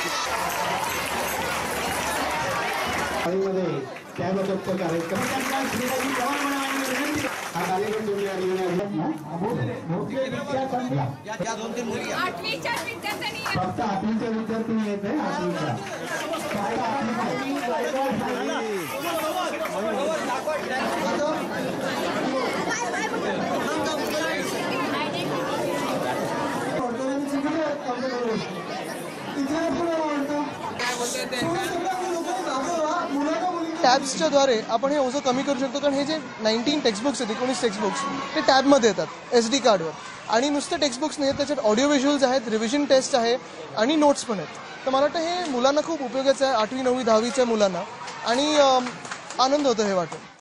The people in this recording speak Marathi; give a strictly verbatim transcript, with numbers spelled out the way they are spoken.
त्याबाबतचा कार्यक्रम हा कार्यक्रम तुम्ही फक्त आठवीच्या विद्यार्थी येत आहे. आठवीच्या टॅब्सच्या द्वारे आपण हे ओझं कमी करू शकतो. कारण हे जे नाईन्टीन टेक्स्टबुक्स आहेत, एकोणीस टेक्स्टबुक्स ते टॅबमध्ये येतात एस डी कार्डवर. आणि नुसतं टेक्स्टबुक्स नाही आहेत, त्याच्यात ऑडिओ व्हिज्युअल्स आहेत, रिव्हिजन टेस्ट आहे आणि नोट्स पण आहेत. तर मला वाटतं हे मुलांना खूप उपयोगाचं आहे, आठवी नववी दहावीच्या मुलांना. आणि आनंद होतो हे वाटून.